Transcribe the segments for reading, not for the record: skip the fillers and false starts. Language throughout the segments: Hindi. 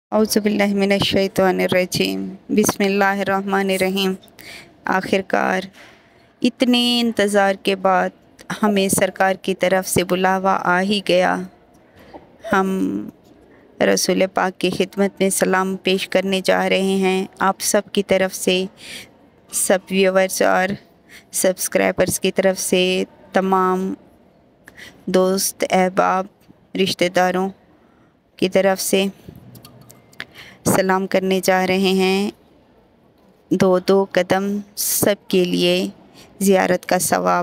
औज़ुबिल्लाहि मिनश्शैतानिर्रजीम बिस्मिल्लाहिर्रहमानिर्रहीम। आखिरकार इतने इंतज़ार के बाद हमें सरकार की तरफ से बुलावा आ ही गया। हम रसूल पाक की खिदमत में सलाम पेश करने जा रहे हैं आप सब की तरफ से, सब व्यूअर्स और सब्सक्राइबर्स की तरफ से, तमाम दोस्त अहबाब रिश्तेदारों की तरफ से सलाम करने जा रहे हैं। दो दो कदम सब के लिए ज़ियारत का सवाब।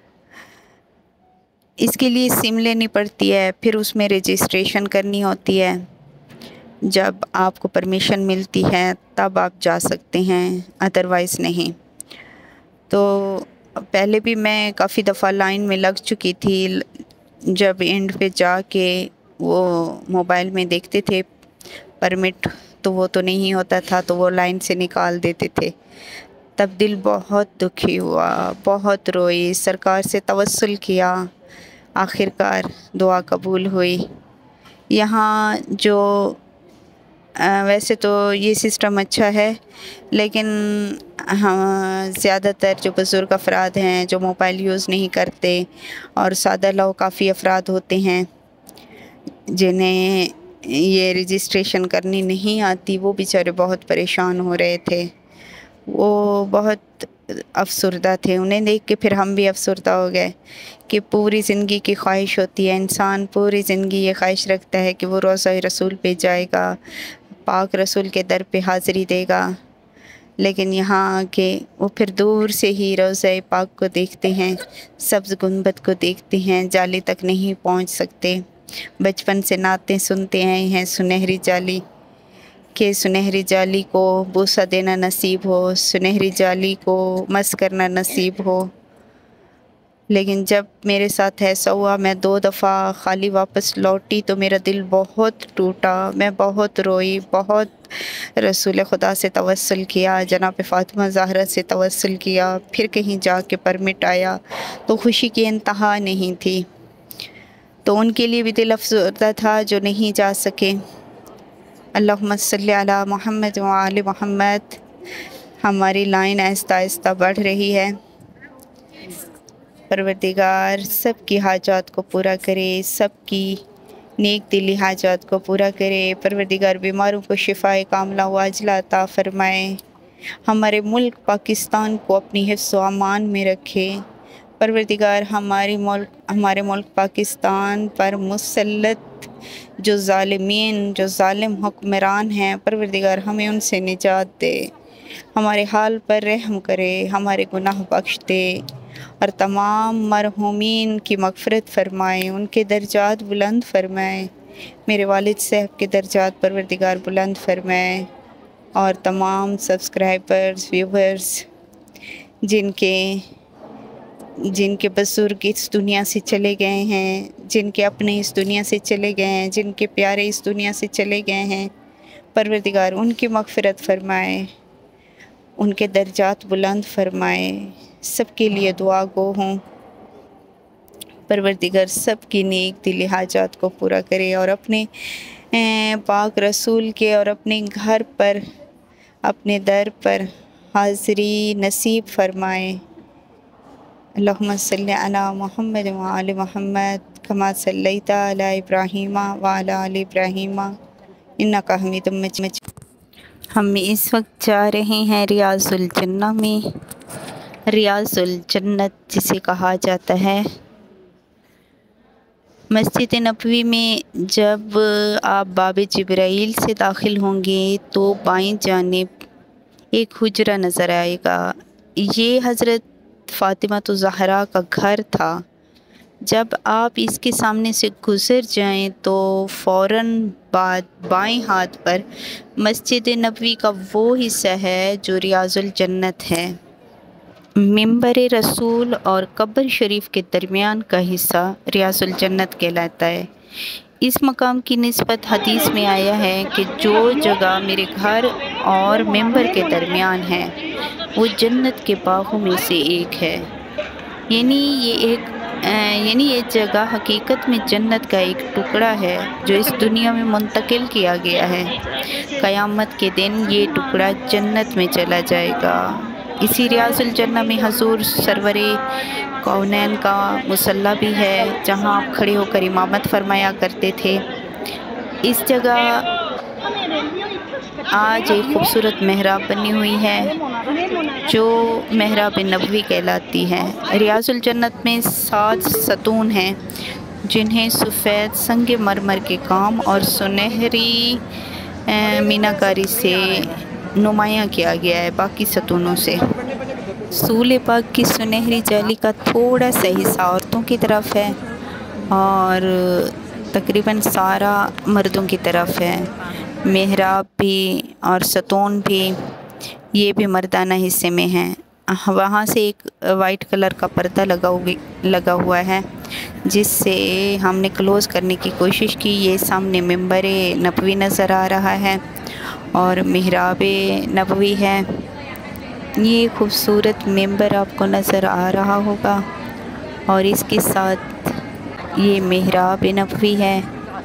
इसके लिए सिम लेनी पड़ती है, फिर उसमें रजिस्ट्रेशन करनी होती है। जब आपको परमिशन मिलती है तब आप जा सकते हैं, अदरवाइज़ नहीं। तो पहले भी मैं काफ़ी दफ़ा लाइन में लग चुकी थी। जब एंड पे जाके वो मोबाइल में देखते थे परमिट, तो वो तो नहीं होता था, तो वो लाइन से निकाल देते थे। तब दिल बहुत दुखी हुआ, बहुत रोई, सरकार से तवस्सुल किया। आखिरकार दुआ कबूल हुई। यहाँ जो वैसे तो ये सिस्टम अच्छा है, लेकिन हाँ, ज़्यादातर जो बुज़ुर्ग अफराद हैं जो मोबाइल यूज़ नहीं करते, और सादा लोग काफ़ी अफराद होते हैं जिन्हें ये रजिस्ट्रेशन करनी नहीं आती, वो बेचारे बहुत परेशान हो रहे थे। वो बहुत अफ़सरदा थे। उन्हें देख के फिर हम भी अफ़सरदा हो गए कि पूरी ज़िंदगी की ख्वाहिश होती है, इंसान पूरी ज़िंदगी ये ख्वाहिश रखता है कि वो रोज़ा रसूल पे जाएगा, पाक रसूल के दर पे हाज़िरी देगा। लेकिन यहाँ आके वो फिर दूर से ही रोज़ा पाक को देखते हैं, सब्ज़ गुंबद को देखते हैं, जाली तक नहीं पहुँच सकते। बचपन से नातें सुनते आए हैं सुनहरी जाली के, सुनहरी जाली को बूसा देना नसीब हो, सुनहरी जाली को मस करना नसीब हो। लेकिन जब मेरे साथ ऐसा हुआ, मैं 2 दफ़ा खाली वापस लौटी तो मेरा दिल बहुत टूटा, मैं बहुत रोई, बहुत रसूल खुदा से तवस्सुल किया, जनाब फ़ातिमा ज़हरा से तवस्सुल किया। फिर कहीं जाके परमिट आया तो खुशी की इंतहा नहीं थी। तो उनके लिए भी दिल अफ़सरदा था जो नहीं जा सके। अल्लाहुम्मा सल्ली अला मुहम्मद व आले मुहम्मद। हमारी लाइन आहिस्ता आहिस्ता बढ़ रही है। परवरदिगार सब की हाजात को पूरा करे, सबकी नेक दिली हाजात को पूरा करे। परवरदिगार बीमारों को शिफाए कामला व अजला अता फ़रमाए। हमारे मुल्क पाकिस्तान को अपनी हिफ्ज़ व अमान में रखे। परवरदिगार हमारे मुल्क पाकिस्तान पर मुसल्लत जो ज़ालिमीन, जो ज़ालिम हुक्मरान हैं, परवरदिगार हमें उनसे निजात दे। हमारे हाल पर रहम करे, हमारे गुनाह बख्श दे, और तमाम मरहूमीन की मग़फ़िरत फ़रमाए, उनके दर्जात बुलंद फ़रमाए। मेरे वालिद साहब के दर्जात परवरदिगार बुलंद फ़रमाए, और तमाम सब्सक्राइबर्स, व्यूवर्स जिनके बुज़ुर्ग इस दुनिया से चले गए हैं, जिनके अपने इस दुनिया से चले गए हैं, जिनके प्यारे इस दुनिया से चले गए हैं, परवरदिगार उनकी मग़फ़िरत फ़रमाए, उनके दर्जात बुलंद फ़रमाए। सबके लिए दुआ गो हूँ। परवरदिगार सब की नेक दिली हाजात को पूरा करे, और अपने पाक रसूल के और अपने घर पर, अपने दर पर हाज़िरी नसीब फ़रमाए। अल्लाहुम्मा सल्ली अला मुहम्मद व आले मुहम्मद कमा सल्लैता अला इब्राहीम व अला आले इब्राहीम इन्नका हमीदुम मजीद। हम इस वक्त जा रहे हैं रियाज़ुल जन्नह में। रियाज़ुल जन्नत जिसे कहा जाता है। मस्जिद नबवी में जब आप बाब जिब्राइल से दाखिल होंगे तो बाईं जानिब एक हुजरा नज़र आएगा। ये हज़रत फ़ातिमा तो ज़हरा का घर था। जब आप इसके सामने से गुज़र जाएं तो फ़ौरन बाद बाएं हाथ पर मस्जिद नबवी का वो हिस्सा है जो रियाज़ुल जन्नत है। मिंबर रसूल और कब्र शरीफ के दरमियान का हिस्सा रियाज़ुल जन्नत कहलाता है। इस मकाम की निस्बत हदीस में आया है कि जो जगह मेरे घर और मिंबर के दरमियान है वो जन्नत के बागों में से एक है। यानी ये एक यानी ये जगह हकीकत में जन्नत का एक टुकड़ा है जो इस दुनिया में मुंतकिल किया गया है। क़यामत के दिन ये टुकड़ा जन्नत में चला जाएगा। इसी रियाजुल जन्नह में हजूर सरवरे कौनैन का मुसल्ला भी है, जहाँ आप खड़े होकर इमामत फरमाया करते थे। इस जगह आज एक खूबसूरत मेहराब बनी हुई है जो मेहराब नबवी कहलाती है। रियाजुल जन्नत में 7 सतून हैं जिन्हें सफ़ेद संग मरमर के काम और सुनहरी मीनाकारी से नुमायाँ किया गया है बाकी सतूनों से। सूले पाक की सुनहरी जाली का थोड़ा सा हिस्सा औरतों की तरफ है और तकरीबन सारा मर्दों की तरफ है। मेहराब भी और सतून भी ये भी मर्दाना हिस्से में हैं। वहाँ से एक वाइट कलर का पर्दा लगा हुआ है जिससे हमने क्लोज़ करने की कोशिश की। ये सामने मिंबर नबवी नज़र आ रहा है और मेहराब नबवी है। ये खूबसूरत मिंबर आपको नज़र आ रहा होगा और इसके साथ ये मेहराब नबवी है।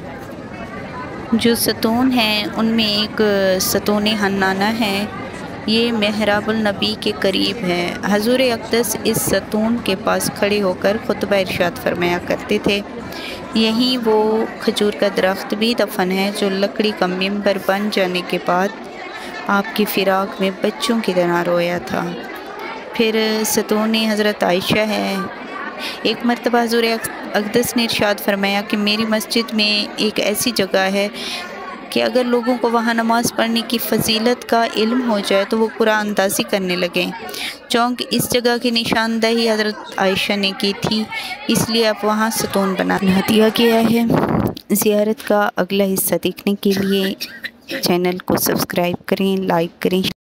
जो सतून हैं उनमें एक सतून हन्नाना है, ये मेहराबुल नबी के करीब है। हजूर अक़दस इस सतून के पास खड़े होकर खुतबा इरशाद फरमाया करते थे। यहीं वो खजूर का दरख्त भी दफन है जो लकड़ी का मिंबर बन जाने के बाद आपकी फ़िराक में बच्चों की तरह रोया था। फिर सतून हज़रत आयशा है। एक मरतबा हज़ूर अक़दस ने इरशाद फरमाया कि मेरी मस्जिद में एक ऐसी जगह है कि अगर लोगों को वहाँ नमाज़ पढ़ने की फ़जीलत का इल्म हो जाए तो वो कुरान अंदाज़ी करने लगें। चूँकि इस जगह की निशानदही हज़रत आयशा ने की थी, इसलिए अब वहाँ सतून बना दिया गया है। ज़ियारत का अगला हिस्सा देखने के लिए चैनल को सब्सक्राइब करें, लाइक करें।